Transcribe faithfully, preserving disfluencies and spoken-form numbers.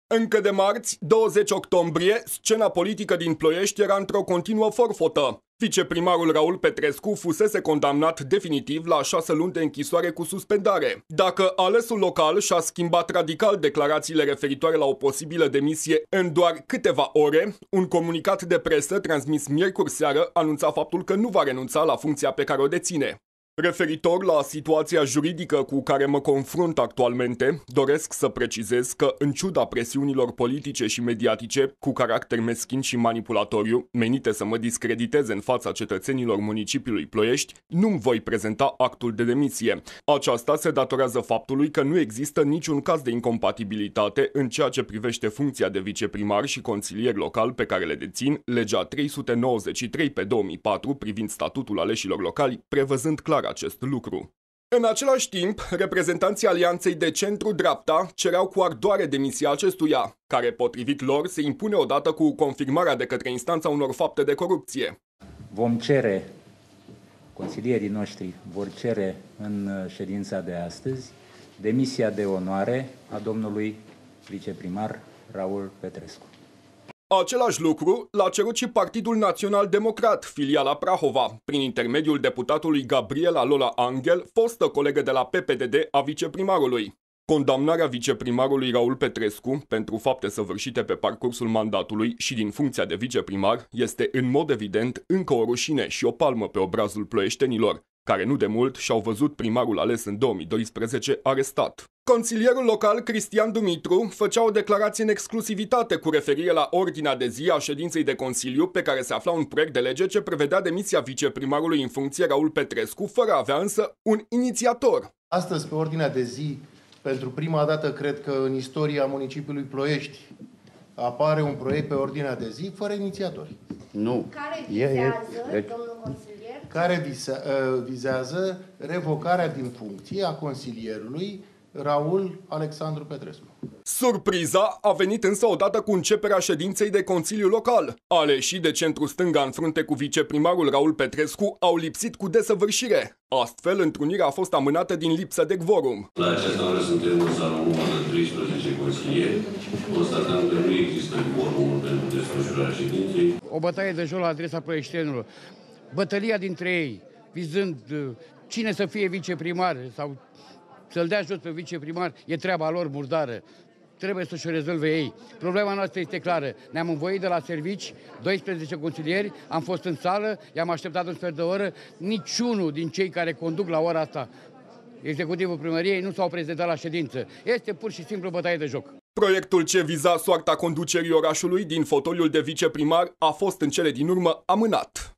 Încă de marți, douăzeci octombrie, scena politică din Ploiești era într-o continuă forfotă. Viceprimarul Raul Petrescu fusese condamnat definitiv la șase luni de închisoare cu suspendare. Dacă alesul local și-a schimbat radical declarațiile referitoare la o posibilă demisie în doar câteva ore, un comunicat de presă transmis miercuri seară anunța faptul că nu va renunța la funcția pe care o deține. Referitor la situația juridică cu care mă confrunt actualmente, doresc să precizez că, în ciuda presiunilor politice și mediatice cu caracter meschin și manipulatoriu, menite să mă discrediteze în fața cetățenilor municipiului Ploiești, nu-mi voi prezenta actul de demisie. Aceasta se datorează faptului că nu există niciun caz de incompatibilitate în ceea ce privește funcția de viceprimar și consilier local pe care le dețin legea trei sute nouăzeci și trei pe două mii patru privind statutul aleșilor locali, prevăzând clar acest lucru. În același timp, reprezentanții alianței de centru-dreapta cereau cu ardoare demisia acestuia, care, potrivit lor, se impune odată cu confirmarea de către instanța unor fapte de corupție. Vom cere, consilierii noștri vor cere în ședința de astăzi demisia de onoare a domnului viceprimar Raul Petrescu. Același lucru l-a cerut și Partidul Național Democrat, filiala Prahova, prin intermediul deputatului Gabriela Lola Angel, fostă colegă de la P P D D a viceprimarului. Condamnarea viceprimarului Raul Petrescu pentru fapte săvârșite pe parcursul mandatului și din funcția de viceprimar este în mod evident încă o rușine și o palmă pe obrazul ploieștenilor, care nu de mult și-au văzut primarul ales în două mii doisprezece arestat. Consilierul local Cristian Dumitru făcea o declarație în exclusivitate cu referire la ordinea de zi a ședinței de consiliu pe care se afla un proiect de lege ce prevedea demisia viceprimarului în funcție Raul Petrescu, fără a avea însă un inițiator. Astăzi, pe ordinea de zi, pentru prima dată, cred că în istoria municipiului Ploiești, apare un proiect pe ordinea de zi fără inițiatori. Nu. Care vizează, e, domnul consilier? Care vise, vizează revocarea din funcție a consilierului Raul Alexandru Petrescu. Surpriza a venit însă odată cu începerea ședinței de consiliu local. Aleșii de centru-stânga în frunte cu viceprimarul Raul Petrescu au lipsit cu desăvârșire. Astfel, întrunirea a fost amânată din lipsă de quorum. La această oră suntem în sală numără treisprezece consilieri. Constatăm că nu există quorum pentru desfășurarea ședinței. O bătaie de joc la adresa ploieștenilor. Bătălia dintre ei, vizând cine să fie viceprimar sau să-l dea jos pe viceprimar, e treaba lor murdară. Trebuie să-și o rezolve ei. Problema noastră este clară. Ne-am învoit de la servici, doisprezece consilieri, am fost în sală, i-am așteptat un sfert de oră. Niciunul din cei care conduc la ora asta executivul primăriei nu s-au prezentat la ședință. Este pur și simplu bătaie de joc. Proiectul ce viza soarta conducerii orașului din fotoliul de viceprimar a fost în cele din urmă amânat.